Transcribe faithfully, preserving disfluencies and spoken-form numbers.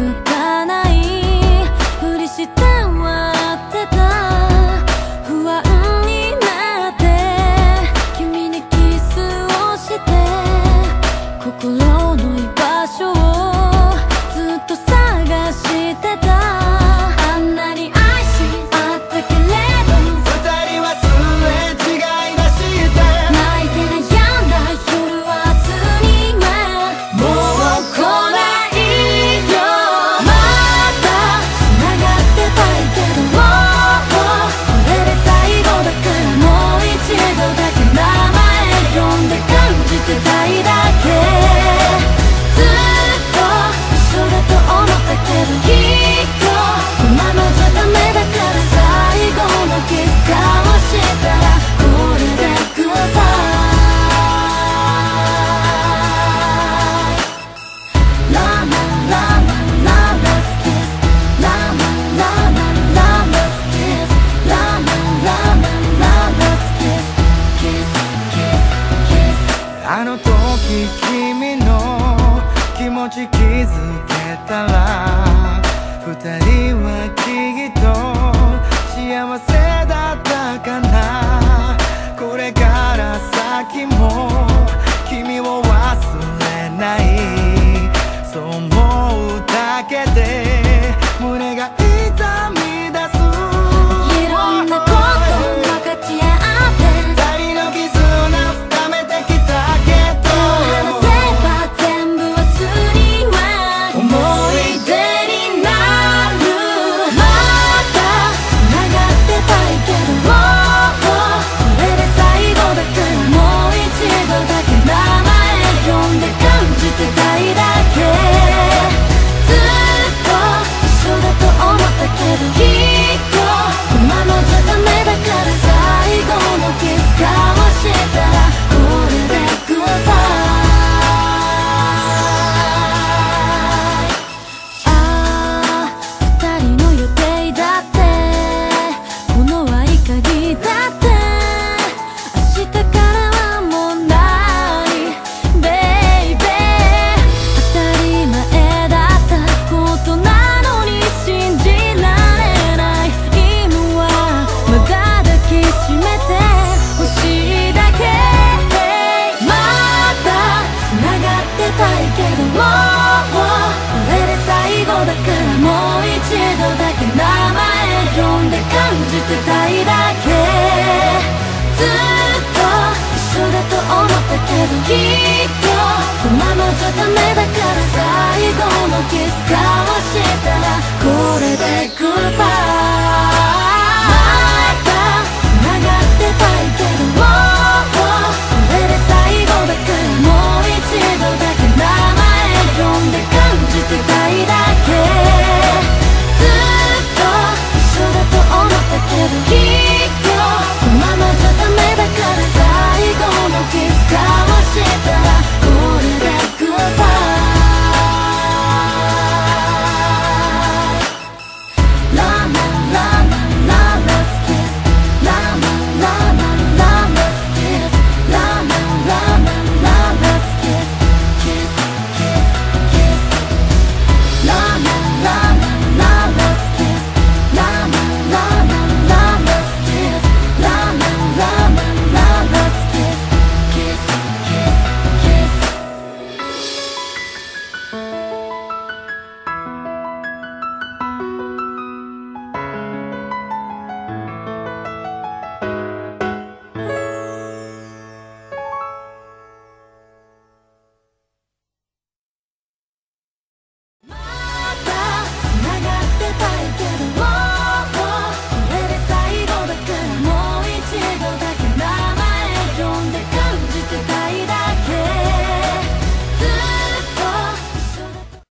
づかないふりして笑ってた不安になって君にキスをして心の居場所をずっと探してたあんなに愛し合ったけれど二人はすれ違いだして泣いて悩んだ夜は明日にはもう来ないよまた繋がってたいけどもこれで最後だからもう一度だけ名前呼んで感じてたいだけずっと一緒だと思ったけどきっとこのままじゃダメだから最後のキス交わしたらこれでグッバイラーマンラーマンラーマスキスラーマンラーマンラーマスキスラーマンラーマンラーマスキスキスキスキスあの時君の気持ち気づけたら二人はきっと幸せだったかなこれから先も君を忘れないそう思うだけで胸が痛み出すいろんなこと分かち合って二人の絆深めてきたけど話せば全部忘には思い出になるまた繋がってたいけどもこれで最後だからもう一度だけ名前呼んで感じてたいだけずっと一緒だと思ったけどきっとこのままじゃダメだから最後のキス交わしたらこれでグッバイああ二人の予定だってこの合鍵だって明日からはもうないベイベー当たり前だったことなのに信じられない今はまだ抱きしめてほしいだけまだ繋がってたいけどもこれで最後だからもう一度だけ名前呼んで感じてたいだけずっと一緒だと思ったけどきっとこのままじゃダメだから最後のキス交わし